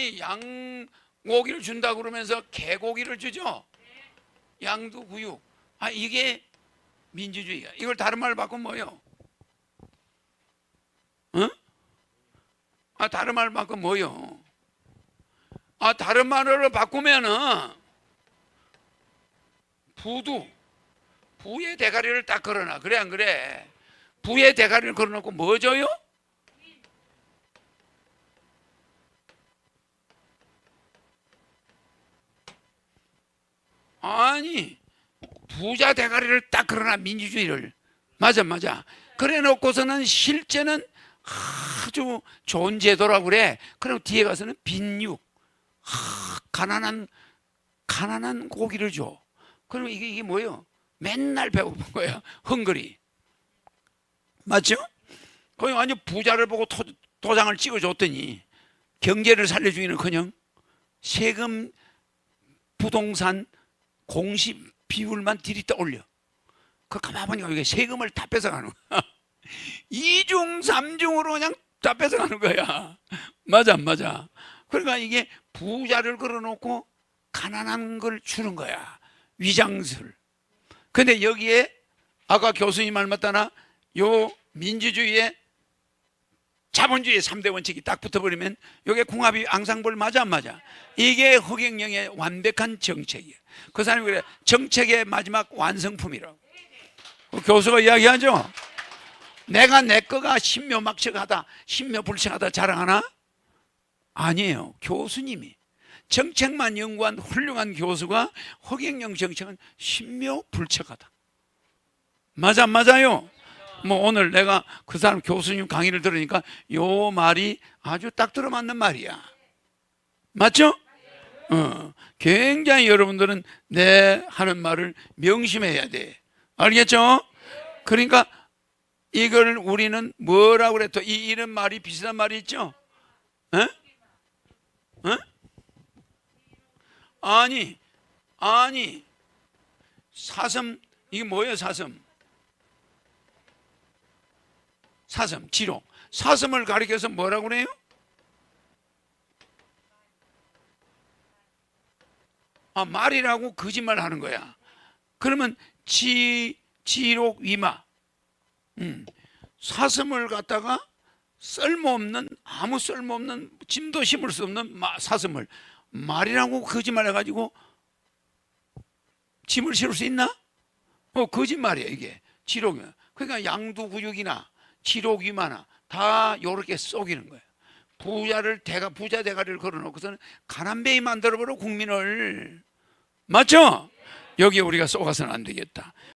아니 양고기를 준다 그러면서 개고기를 주죠. 양두구육. 아, 이게 민주주의야. 이걸 다른 말로 바꾸면 뭐요? 어? 아, 다른 말로 바꾸면 뭐요? 아, 다른 말로 바꾸면은 부의 대가리를 딱 걸어놔. 그래 안 그래? 부의 대가리를 걸어놓고 뭐 줘요? 아니, 부자 대가리를 딱 걸어놔. 민주주의를. 맞아. 그래 놓고서는 실제는 아주 좋은 제도라고 그래. 그리고 뒤에 가서는 빈육, 가난한 고기를 줘. 그러면 이게 뭐예요? 맨날 배고픈 거야. 헝그리. 맞죠? 거기 완전 부자를 보고 도장을 찍어줬더니 경제를 살려주기는커녕 세금, 부동산, 공시 비율만 들이다 올려. 그 가만 보니까 이게 세금을 다 뺏어가는 거야. 2중 3중으로 그냥 다 뺏어가는 거야. 맞아. 그러니까 이게 부자를 걸어놓고 가난한 걸 주는 거야. 위장술. 근데 여기에 아까 교수님 말 맞다나 요 민주주의의 자본주의의 3대 원칙이 딱 붙어버리면 이게 궁합이 앙상블 맞아 안 맞아? 이게 허경영의 완벽한 정책이야. 그 사람이 그래, 정책의 마지막 완성품이라고. 교수가 이야기하죠. 내가 내 거가 신묘막측하다, 신묘불측하다 자랑하나? 아니에요. 교수님이 정책만 연구한 훌륭한 교수가 허경영 정책은 신묘불측하다. 맞아 안 맞아요? 뭐 오늘 내가 그 사람 교수님 강의를 들으니까 요 말이 아주 딱 들어맞는 말이야. 맞죠? 굉장히 여러분들은 내 하는 말을 명심해야 돼. 알겠죠? 그러니까 이걸 우리는 뭐라고 그래? 또 이런 말이 비슷한 말이 있죠? 에? 아니 사슴, 이게 뭐예요? 사슴, 지록. 사슴을 가리켜서 뭐라고 그래요? 아, 말이라고 거짓말 하는 거야. 그러면 지록위마. 사슴을 갖다가 아무 쓸모없는 짐도 심을 수 없는 사슴을 말이라고 거짓말 해가지고 짐을 실을 수 있나? 거짓말이야 이게. 지록이. 그러니까 양두구육이나 지록위마나 다 요렇게 속이는 거예요. 부자 대가리를 걸어놓고서는 가난뱅이 만들어버려 국민을. 맞죠? 여기에 우리가 속아서는 안 되겠다.